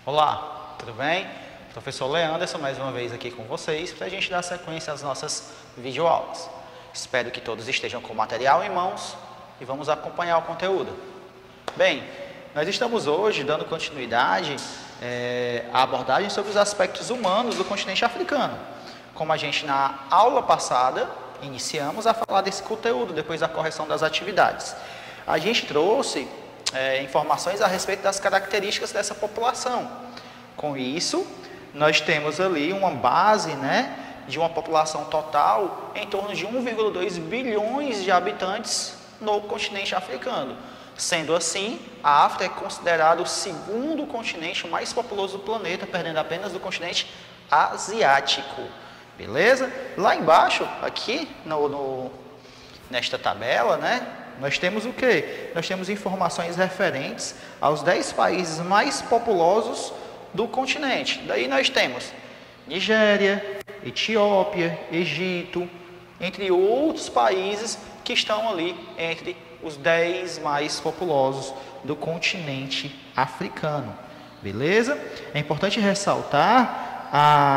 Olá, tudo bem? Professor Leanderson, mais uma vez aqui com vocês para a gente dar sequência às nossas videoaulas. Espero que todos estejam com o material em mãos e vamos acompanhar o conteúdo. Bem, nós estamos hoje dando continuidade à abordagem sobre os aspectos humanos do continente africano. Como a gente na aula passada iniciamos a falar desse conteúdo depois da correção das atividades. A gente trouxe informações a respeito das características dessa população. Com isso, nós temos ali uma base, de uma população total em torno de 1,2 bilhões de habitantes no continente africano. Sendo assim, a África é considerada o segundo continente mais populoso do planeta, perdendo apenas do continente asiático. Beleza? Lá embaixo, aqui nesta tabela, nós temos o quê? Nós temos informações referentes aos 10 países mais populosos do continente. Daí nós temos Nigéria, Etiópia, Egito, entre outros países que estão ali entre os 10 mais populosos do continente africano. Beleza? É importante ressaltar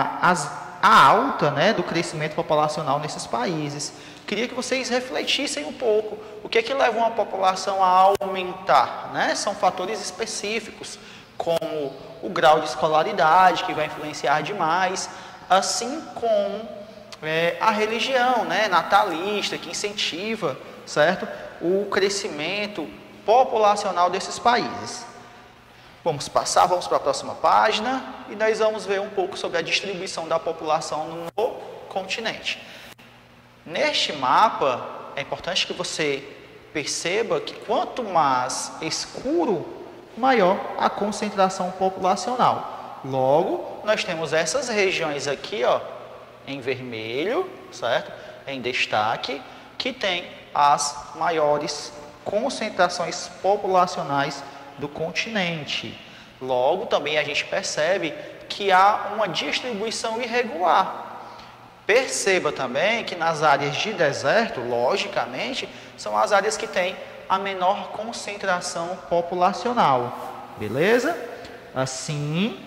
a alta do crescimento populacional nesses países. Queria que vocês refletissem um pouco o que é que leva uma população a aumentar, São fatores específicos, como o grau de escolaridade, que vai influenciar demais, assim como a religião, natalista, que incentiva, certo, o crescimento populacional desses países. Vamos para a próxima página e nós vamos ver um pouco sobre a distribuição da população no continente. Neste mapa, é importante que você perceba que quanto mais escuro, maior a concentração populacional. Logo, nós temos essas regiões aqui, em vermelho, certo? Em destaque, que tem as maiores concentrações populacionais do continente. Logo, também a gente percebe que há uma distribuição irregular. Perceba também que nas áreas de deserto, logicamente, são as áreas que têm a menor concentração populacional. Beleza? Assim,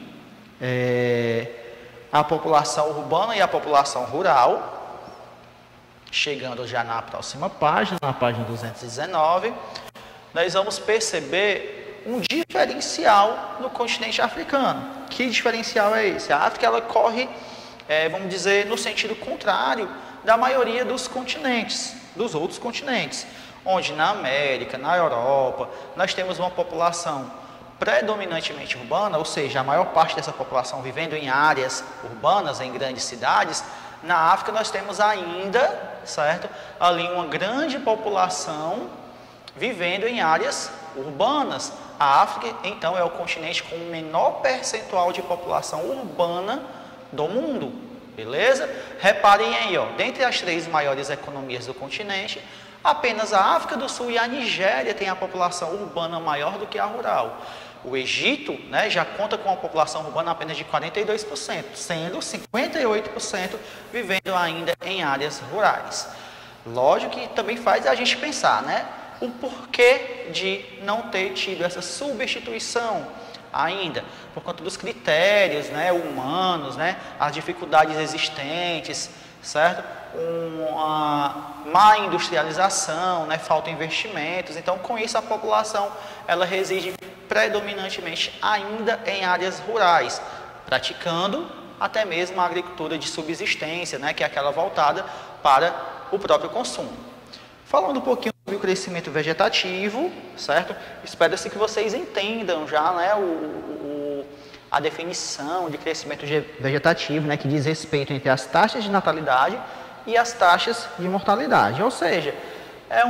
a população urbana e a população rural, chegando já na próxima página, na página 219, nós vamos perceber um diferencial no continente africano. Que diferencial é esse? A África ela corre, vamos dizer, no sentido contrário da maioria dos continentes, dos outros continentes, onde na América, na Europa, nós temos uma população predominantemente urbana, ou seja, a maior parte dessa população vivendo em áreas urbanas, em grandes cidades. Na África nós temos ainda, certo, ali uma grande população vivendo em áreas urbanas. A África, então, é o continente com o menor percentual de população urbana do mundo, beleza? Reparem aí, dentre as 3 maiores economias do continente, apenas a África do Sul e a Nigéria têm a população urbana maior do que a rural. O Egito, já conta com uma população urbana apenas de 42%, sendo 58% vivendo ainda em áreas rurais. Lógico que também faz a gente pensar, o porquê de não ter tido essa substituição ainda, por conta dos critérios humanos, as dificuldades existentes, certo? Uma má industrialização, falta de investimentos. Então, com isso, a população ela reside predominantemente ainda em áreas rurais, praticando até mesmo a agricultura de subsistência, que é aquela voltada para o próprio consumo. Falando um pouquinho sobre o crescimento vegetativo, certo? Espero-se que vocês entendam já, a definição de crescimento vegetativo, que diz respeito entre as taxas de natalidade e as taxas de mortalidade. Ou seja, é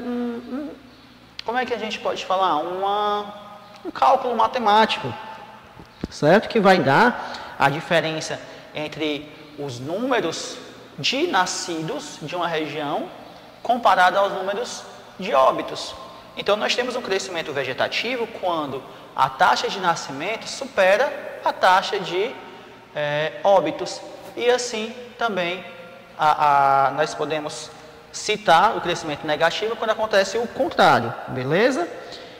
como é que a gente pode falar? Um cálculo matemático, certo? Que vai dar a diferença entre os números de nascidos de uma região comparado aos números de óbitos. Então, nós temos um crescimento vegetativo quando a taxa de nascimento supera a taxa de óbitos. E assim também nós podemos citar o crescimento negativo quando acontece o contrário, beleza?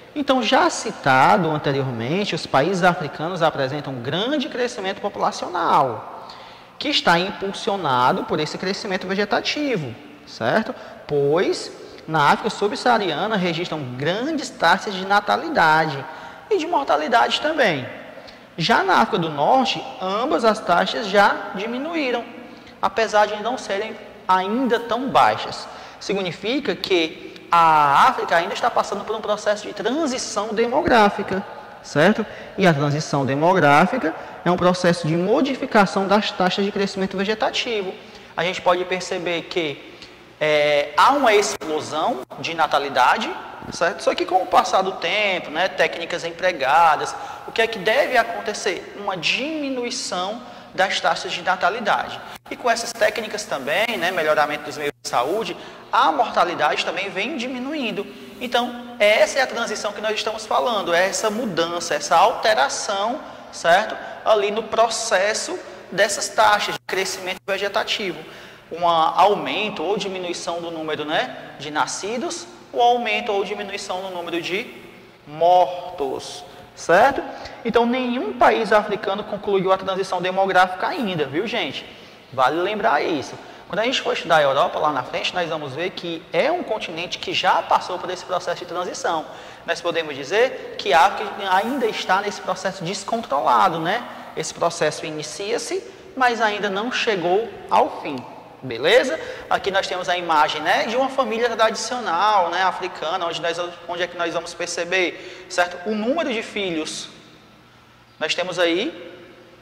Então, já citado anteriormente, os países africanos apresentam um grande crescimento populacional, que está impulsionado por esse crescimento vegetativo, certo? Pois na África subsaariana registram grandes taxas de natalidade e de mortalidade também. Já na África do Norte, ambas as taxas já diminuíram, apesar de não serem ainda tão baixas. Significa que a África ainda está passando por um processo de transição demográfica, certo? E a transição demográfica é um processo de modificação das taxas de crescimento vegetativo. A gente pode perceber que há uma explosão de natalidade, certo? Só que com o passar do tempo, né, técnicas empregadas, o que é que deve acontecer? Uma diminuição das taxas de natalidade. E com essas técnicas também, né, melhoramento dos meios de saúde, a mortalidade também vem diminuindo. Então, essa é a transição que nós estamos falando, é essa mudança, essa alteração, certo? Ali no processo dessas taxas de crescimento vegetativo. Um aumento ou diminuição do número, né, de nascidos, ou aumento ou diminuição no número de mortos, certo? Então, nenhum país africano concluiu a transição demográfica ainda, viu, gente? Vale lembrar isso. Quando a gente for estudar a Europa lá na frente, nós vamos ver que é um continente que já passou por esse processo de transição. Nós podemos dizer que a África ainda está nesse processo descontrolado, né? Esse processo inicia-se, mas ainda não chegou ao fim. Beleza? Aqui nós temos a imagem, né, de uma família tradicional, né, africana, onde é que nós vamos perceber, certo? O número de filhos. Nós temos aí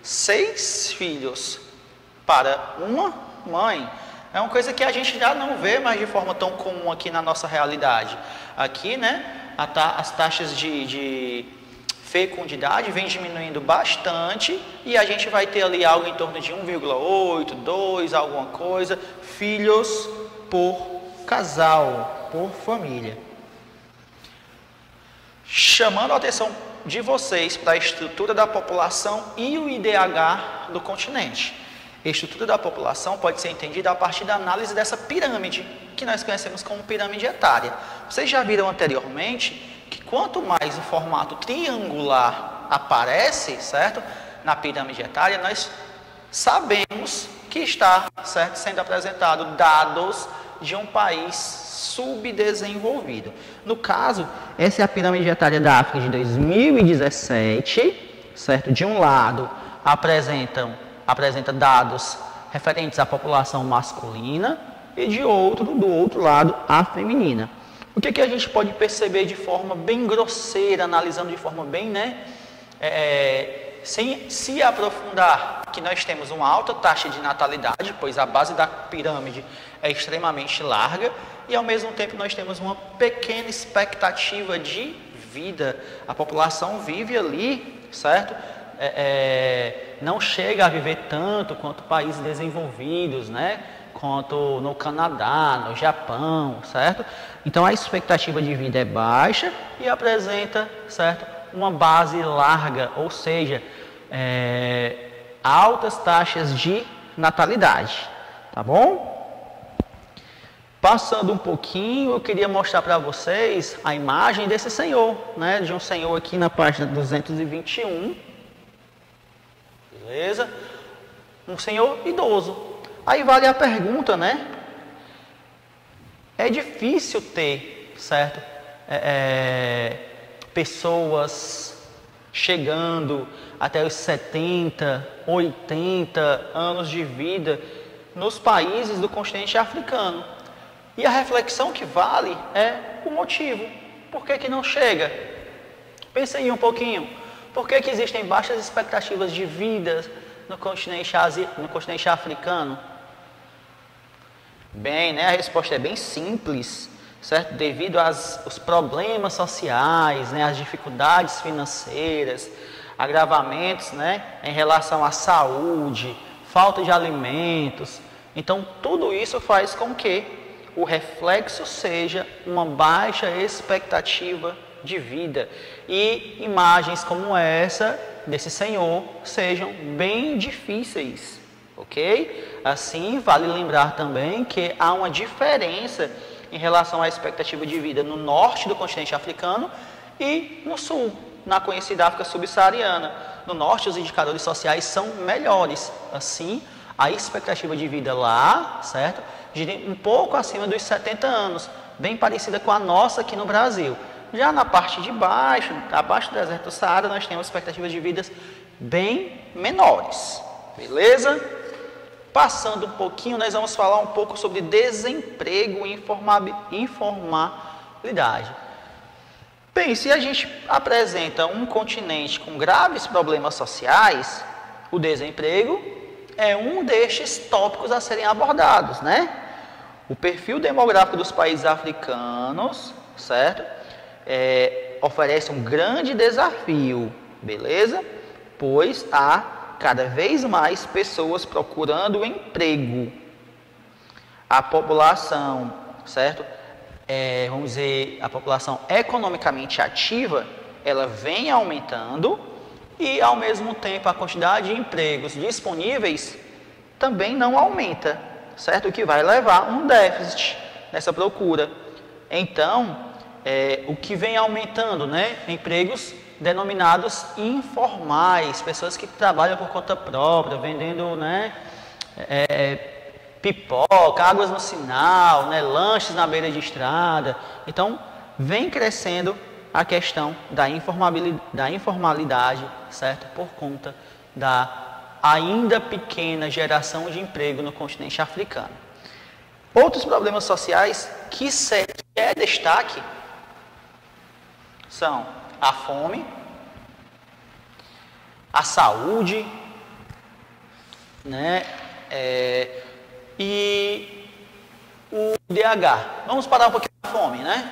6 filhos para uma mãe. É uma coisa que a gente já não vê mais de forma tão comum aqui na nossa realidade. Aqui, né, as taxas de fecundidade vem diminuindo bastante e a gente vai ter ali algo em torno de 1,8, 2, alguma coisa, filhos por casal, por família. Chamando a atenção de vocês para a estrutura da população e o IDH do continente. A estrutura da população pode ser entendida a partir da análise dessa pirâmide, que nós conhecemos como pirâmide etária. Vocês já viram anteriormente que quanto mais o formato triangular aparece, certo, na pirâmide etária, nós sabemos que está, certo, sendo apresentado dados de um país subdesenvolvido. No caso, essa é a pirâmide etária da África de 2017, certo? De um lado apresenta dados referentes à população masculina e do outro lado, a feminina. O que a gente pode perceber de forma bem grosseira, analisando de forma bem, né, sem se aprofundar, que nós temos uma alta taxa de natalidade, pois a base da pirâmide é extremamente larga, e ao mesmo tempo nós temos uma pequena expectativa de vida. A população vive ali, certo? Não chega a viver tanto quanto países desenvolvidos, né? Quanto no Canadá, no Japão, certo? Então a expectativa de vida é baixa e apresenta, certo, uma base larga, ou seja, altas taxas de natalidade, tá bom? Passando um pouquinho, eu queria mostrar para vocês a imagem desse senhor, né? De um senhor aqui na página 221, beleza? Um senhor idoso. Aí vale a pergunta, né? É difícil ter, certo? Pessoas chegando até os 70, 80 anos de vida nos países do continente africano. E a reflexão que vale é o motivo. Por que não chega? Pense aí um pouquinho. Por que existem baixas expectativas de vida no continente africano? Bem, né? A resposta é bem simples, certo? Devido aos problemas sociais, né? As dificuldades financeiras, agravamentos, né? Em relação à saúde, falta de alimentos. Então, tudo isso faz com que o reflexo seja uma baixa expectativa de vida. E imagens como essa desse senhor sejam bem difíceis. Ok? Assim, vale lembrar também que há uma diferença em relação à expectativa de vida no norte do continente africano e no sul, na conhecida África subsaariana. No norte, os indicadores sociais são melhores. Assim, a expectativa de vida lá, certo, gira um pouco acima dos 70 anos, bem parecida com a nossa aqui no Brasil. Já na parte de baixo, abaixo do deserto do Saara, nós temos expectativas de vidas bem menores. Beleza? Passando um pouquinho, nós vamos falar um pouco sobre desemprego e informalidade. Bem, se a gente apresenta um continente com graves problemas sociais, o desemprego é um destes tópicos a serem abordados, né? O perfil demográfico dos países africanos, certo? Oferece um grande desafio, beleza? Pois há cada vez mais pessoas procurando emprego. A população, certo? Vamos dizer, a população economicamente ativa, ela vem aumentando e, ao mesmo tempo, a quantidade de empregos disponíveis também não aumenta, certo? O que vai levar um déficit nessa procura. Então, o que vem aumentando, né? Empregos denominados informais, pessoas que trabalham por conta própria, vendendo, né, pipoca, águas no sinal, né, lanches na beira de estrada. Então, vem crescendo a questão da informalidade, certo? Por conta da ainda pequena geração de emprego no continente africano. Outros problemas sociais que é destaque são a fome, a saúde, né, e o IDH. Vamos parar um pouquinho na fome, né?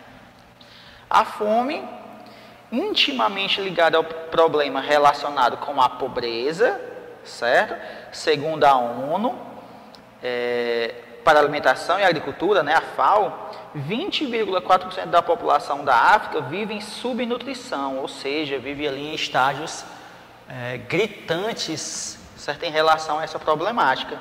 A fome, intimamente ligada ao problema relacionado com a pobreza, certo? Segundo a ONU, para a Alimentação e Agricultura, né, a FAO, 20,4% da população da África vive em subnutrição, ou seja, vive ali em estágios gritantes, certo, em relação a essa problemática.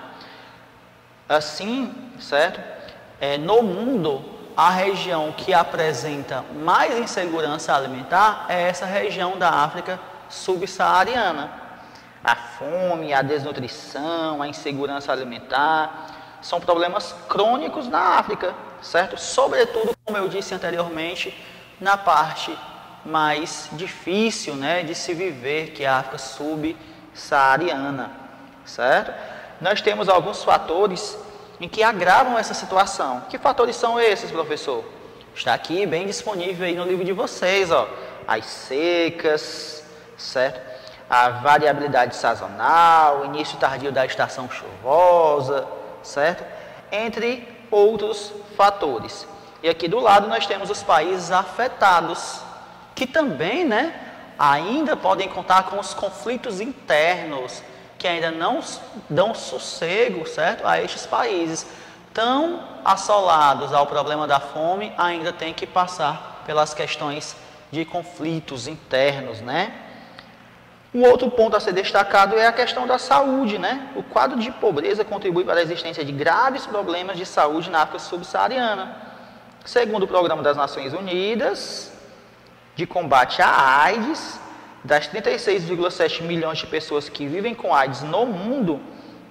Assim, certo, no mundo, a região que apresenta mais insegurança alimentar é essa região da África subsaariana. A fome, a desnutrição, a insegurança alimentar são problemas crônicos na África, certo? Sobretudo, como eu disse anteriormente, na parte mais difícil, né, de se viver, que é a África subsaariana, certo? Nós temos alguns fatores em que agravam essa situação. Que fatores são esses, professor? Está aqui bem disponível aí no livro de vocês, ó. As secas, certo? A variabilidade sazonal, o início tardio da estação chuvosa, certo? Entre outros fatores. E aqui do lado nós temos os países afetados, que também, né, ainda podem contar com os conflitos internos, que ainda não dão sossego, certo, a estes países tão assolados ao problema da fome, ainda tem que passar pelas questões de conflitos internos, né? Um outro ponto a ser destacado é a questão da saúde, né? O quadro de pobreza contribui para a existência de graves problemas de saúde na África subsaariana. Segundo o Programa das Nações Unidas de combate à AIDS, das 36,7 milhões de pessoas que vivem com AIDS no mundo,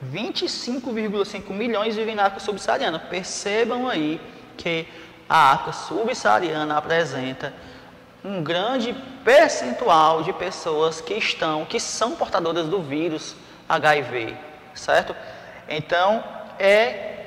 25,5 milhões vivem na África subsaariana. Percebam aí que a África subsaariana apresenta um grande percentual de pessoas que são portadoras do vírus HIV, certo? Então, é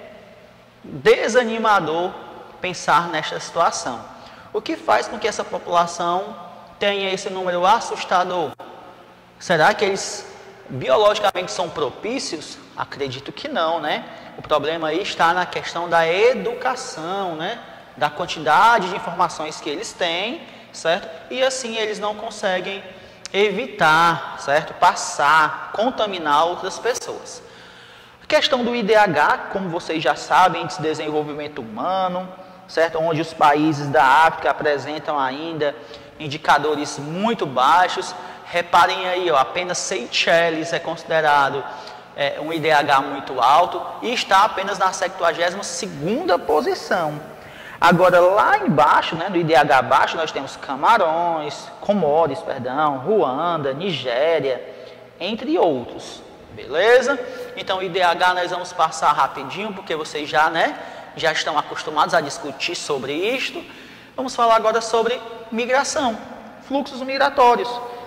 desanimador pensar nesta situação. O que faz com que essa população tenha esse número assustador? Será que eles biologicamente são propícios? Acredito que não, né? O problema aí está na questão da educação, né? Da quantidade de informações que eles têm, certo? E assim eles não conseguem evitar, certo? Contaminar outras pessoas. A questão do IDH, como vocês já sabem, de desenvolvimento humano, certo? Onde os países da África apresentam ainda indicadores muito baixos. Reparem aí, ó, apenas Seychelles é considerado um IDH muito alto e está apenas na 72ª posição. Agora, lá embaixo, né, no IDH abaixo, nós temos Comores, Ruanda, Nigéria, entre outros. Beleza? Então, o IDH nós vamos passar rapidinho, porque vocês já estão acostumados a discutir sobre isto. Vamos falar agora sobre migração, fluxos migratórios.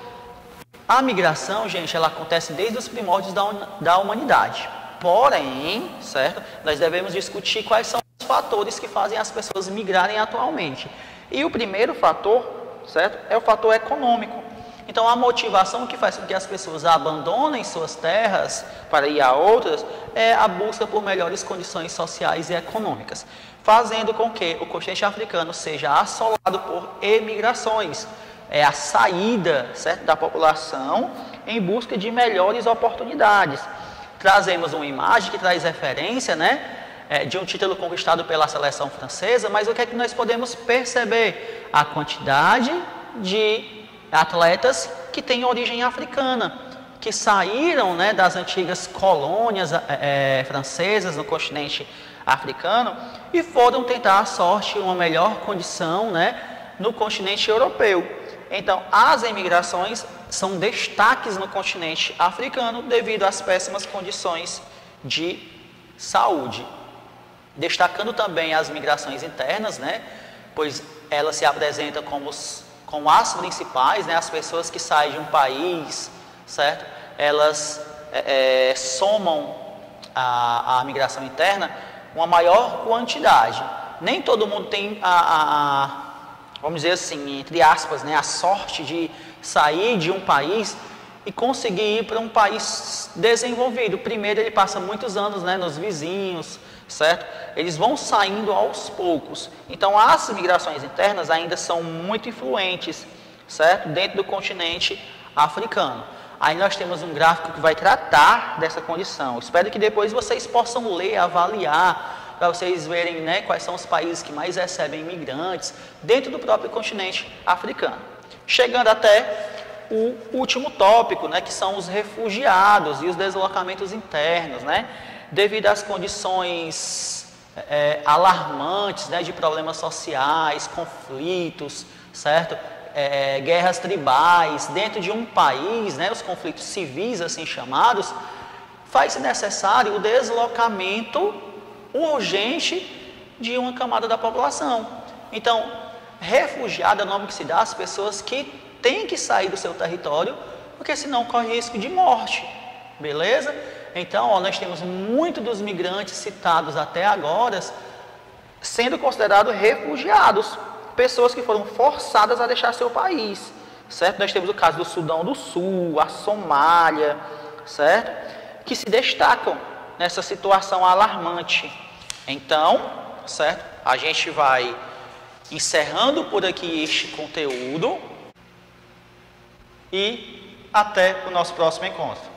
A migração, gente, ela acontece desde os primórdios da humanidade. Porém, certo? Nós devemos discutir quais são os fatores que fazem as pessoas migrarem atualmente. E o primeiro fator, certo? É o fator econômico. Então, a motivação que faz com que as pessoas abandonem suas terras para ir a outras é a busca por melhores condições sociais e econômicas, fazendo com que o continente africano seja assolado por emigrações. É a saída, certo, da população em busca de melhores oportunidades. Trazemos uma imagem que traz referência, de um título conquistado pela seleção francesa, mas o que é que nós podemos perceber? A quantidade de atletas que têm origem africana, que saíram das antigas colônias francesas no continente africano e foram tentar a sorte, uma melhor condição no continente europeu. Então, as emigrações são destaques no continente africano devido às péssimas condições de saúde. Destacando também as migrações internas, pois elas se apresentam como as principais, as pessoas que saem de um país, certo? Elas somam a migração interna uma maior quantidade. Nem todo mundo tem vamos dizer assim, entre aspas, a sorte de sair de um país e conseguir ir para um país desenvolvido. Primeiro ele passa muitos anos nos vizinhos, certo? Eles vão saindo aos poucos. Então as migrações internas ainda são muito influentes, certo? Dentro do continente africano. Aí nós temos um gráfico que vai tratar dessa condição. Espero que depois vocês possam ler, avaliar, para vocês verem quais são os países que mais recebem imigrantes dentro do próprio continente africano. Chegando até o último tópico, que são os refugiados e os deslocamentos internos, devido às condições alarmantes de problemas sociais, conflitos, certo? Guerras tribais dentro de um país, os conflitos civis assim chamados, faz-se necessário o deslocamento urgente de uma camada da população. Então, refugiado é o nome que se dá às pessoas que têm que sair do seu território, porque senão corre risco de morte, beleza? Então, nós temos muito dos migrantes citados até agora sendo considerados refugiados, pessoas que foram forçadas a deixar seu país, certo? Nós temos o caso do Sudão do Sul, a Somália, certo? Que se destacam nessa situação alarmante. Então, certo? A gente vai encerrando por aqui este conteúdo e até o nosso próximo encontro.